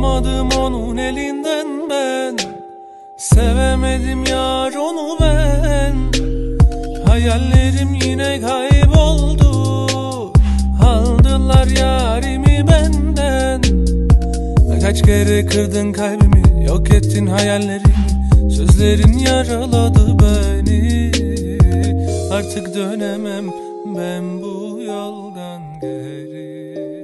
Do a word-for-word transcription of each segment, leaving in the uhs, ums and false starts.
Alamadım onun elinden ben, sevemedim yar onu ben. Hayallerim yine kayboldu, aldılar yarimi benden. Kaç kere kırdın kalbimi, yok ettin hayallerimi. Sözlerin yaraladı beni, artık dönemem ben bu yoldan geri.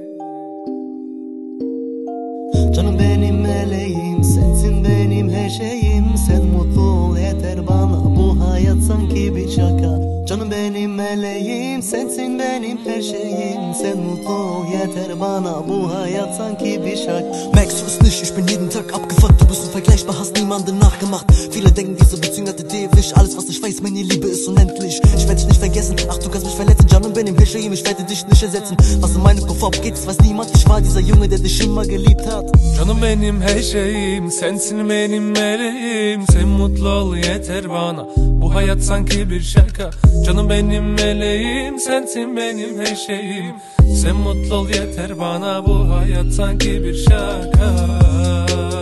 Canım benim meleğim, sensin benim her şeyim. Sen mutlu ol yeter bana, bu hayat sanki bir şaka. Canım benim meleğim, sensin benim her şeyim. Sen mutlu ol yeter bana, bu hayat sanki bir şaka. Merkst du es nicht, ich bin jeden Tag abgefuckt. Du bist unvergleichbar, hast niemanden nachgemacht. Viele denken, diese Beziehung hatte ewig. Alles was ich weiß, meine Liebe ist unendlich. Ich werde dich nicht vergessen, ach du kannst mich verletzen. Canım benim her şeyim, ich werde dich nicht ersetzen. Was in meinem Kopf abgeht, das weiß niemand. Ich war dieser Junge, der dich immer geliebt hat. Canım benim her şeyim, sensin benim meleğim. Sen mutlu ol yeter bana, bu hayat sanki bir şaka. Canım benim meleğim, sensin benim her şeyim. Sen mutlu ol yeter bana, bu hayat sanki bir şaka.